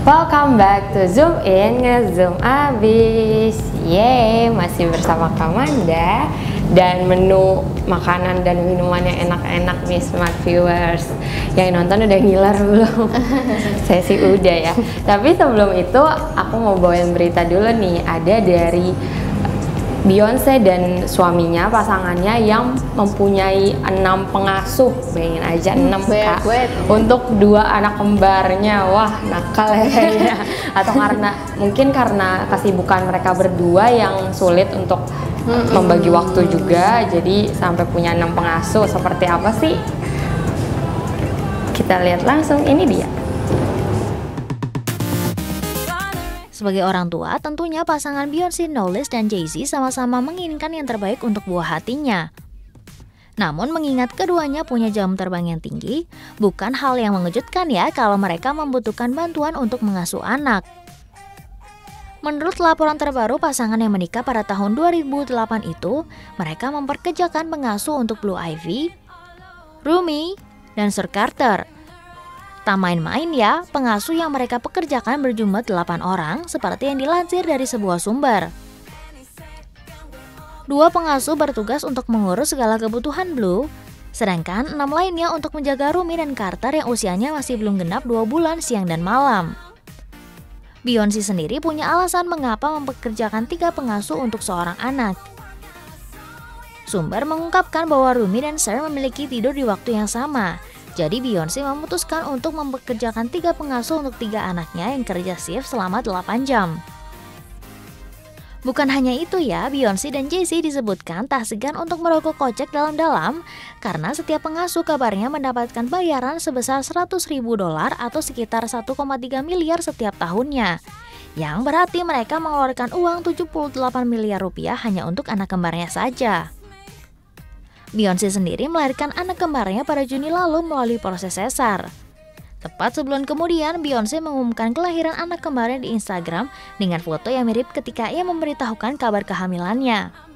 Welcome back to Zoom In, nge-zoom abis. Yeay, masih bersama Kamanda. Dan menu makanan dan minuman yang enak-enak nih Smart Viewers. Yang nonton udah ngiler belum? Saya sih udah ya. Tapi sebelum itu aku mau bawain berita dulu nih. Ada dari Beyonce dan suaminya, pasangannya yang mempunyai 6 pengasuh. Bayangin aja 6 kak untuk 2 anak kembarnya. Wah, nakal ya kayaknya. Atau mungkin karena kesibukan mereka berdua yang sulit untuk membagi waktu juga, jadi sampai punya 6 pengasuh. Seperti apa sih? Kita lihat langsung, ini dia. Sebagai orang tua, tentunya pasangan Beyoncé Knowles dan Jay-Z sama-sama menginginkan yang terbaik untuk buah hatinya. Namun mengingat keduanya punya jam terbang yang tinggi, bukan hal yang mengejutkan ya kalau mereka membutuhkan bantuan untuk mengasuh anak. Menurut laporan terbaru pasangan yang menikah pada tahun 2008 itu, mereka memperkerjakan pengasuh untuk Blue Ivy, Rumi, dan Sir Carter. Tak main-main ya, pengasuh yang mereka pekerjakan berjumlah 8 orang seperti yang dilansir dari sebuah sumber. 2 pengasuh bertugas untuk mengurus segala kebutuhan Blue, sedangkan 6 lainnya untuk menjaga Rumi dan Carter yang usianya masih belum genap 2 bulan siang dan malam. Beyoncé sendiri punya alasan mengapa mempekerjakan 3 pengasuh untuk seorang anak. Sumber mengungkapkan bahwa Rumi dan Sir memiliki tidur di waktu yang sama. Jadi Beyoncé memutuskan untuk mempekerjakan 3 pengasuh untuk 3 anaknya yang kerja shift selama 8 jam. Bukan hanya itu ya, Beyoncé dan Jay-Z disebutkan tak segan untuk merogoh kocek dalam-dalam karena setiap pengasuh kabarnya mendapatkan bayaran sebesar $100.000 atau sekitar 1,3 miliar setiap tahunnya. Yang berarti mereka mengeluarkan uang 78 miliar rupiah hanya untuk anak kembarnya saja. Beyoncé sendiri melahirkan anak kembarnya pada Juni lalu melalui proses sesar. Tepat sebulan kemudian, Beyoncé mengumumkan kelahiran anak kembarnya di Instagram dengan foto yang mirip ketika ia memberitahukan kabar kehamilannya.